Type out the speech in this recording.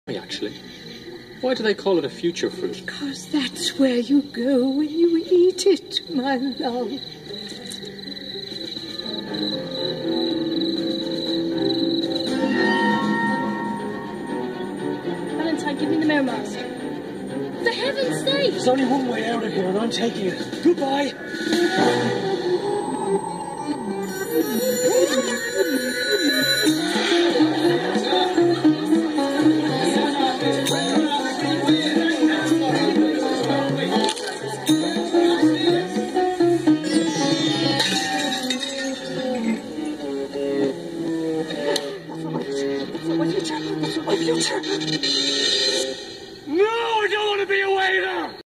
Actually, why do they call it a future fruit? Because that's where you go when you eat it, my love. Valentine, give me the mirror mask. For heaven's sake! There's only one way out of here, and I'm taking it. Goodbye.